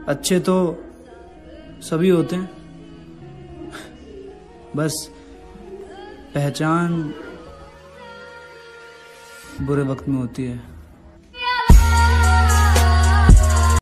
अच्छे तो सभी होते हैं, बस पहचान बुरे वक्त में होती है।